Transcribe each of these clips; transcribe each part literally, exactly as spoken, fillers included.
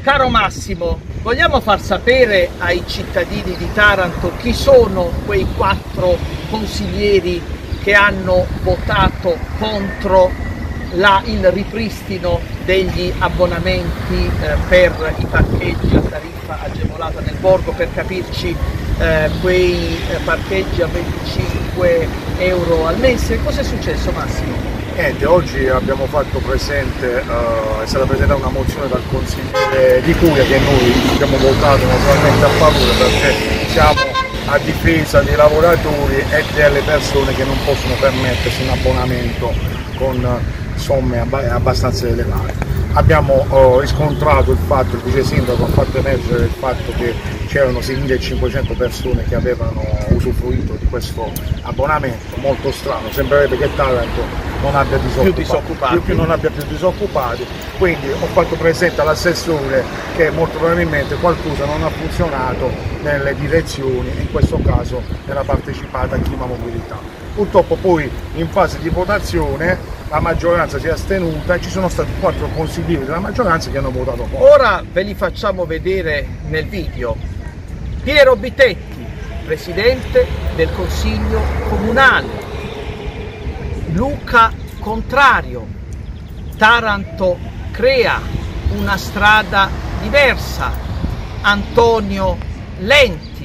Caro Massimo, vogliamo far sapere ai cittadini di Taranto chi sono quei quattro consiglieri che hanno votato contro la, il ripristino degli abbonamenti eh, per i parcheggi a tariffa agevolata nel borgo, per capirci eh, quei eh, parcheggi a venticinque euro al mese? Cosa è successo, Massimo? Niente, oggi abbiamo fatto presente, uh, è stata presentata una mozione dal consigliere Di Curia che noi abbiamo votato naturalmente a favore, perché siamo a difesa dei lavoratori e delle persone che non possono permettersi un abbonamento con somme abbastanza elevate. Abbiamo uh, riscontrato il fatto, il vice sindaco ha fatto emergere il fatto che c'erano seimilacinquecento persone che avevano usufruito di questo abbonamento, molto strano, sembrerebbe che Taranto non abbia disoccupati, più disoccupati. Più, più non abbia più disoccupati, quindi ho fatto presente all'assessore che molto probabilmente qualcosa non ha funzionato nelle direzioni, in questo caso nella partecipata a Clima Mobilità. Purtroppo poi in fase di votazione la maggioranza si è astenuta e ci sono stati quattro consiglieri della maggioranza che hanno votato contro. Ora ve li facciamo vedere nel video. Piero Bitetti, presidente del Consiglio Comunale. Luca Contrario, Taranto crea una strada diversa. Antonio Lenti,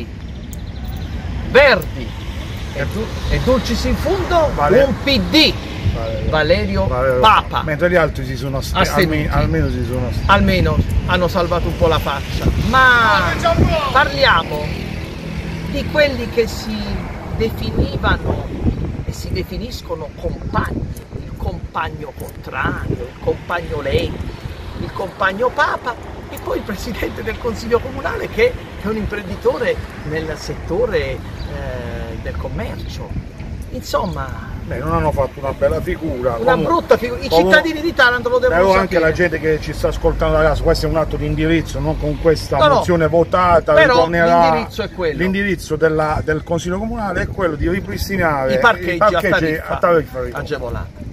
Verdi e, e Dulcis in fundo vale. Un P D. Valerio, Valerio, Valerio Papa, mentre gli altri si sono astenuti, almeno, almeno si sono astenuti. Almeno hanno salvato un po' la faccia. Ma parliamo di quelli che si definivano e si definiscono compagni, il compagno Contrario, il compagno Lenti, il compagno Papa e poi il presidente del Consiglio Comunale che è un imprenditore nel settore eh, del commercio. Insomma, beh, non hanno fatto una bella figura. Una comunque, brutta figura. I comunque, cittadini di Taranto lo devono sapere. Però anche la gente che ci sta ascoltando adesso, questo è un atto di indirizzo, non con questa no, mozione no, votata. Però l'indirizzo è quello. L'indirizzo del Consiglio Comunale è quello di ripristinare i parcheggi, i parcheggi a tariffa agevolati.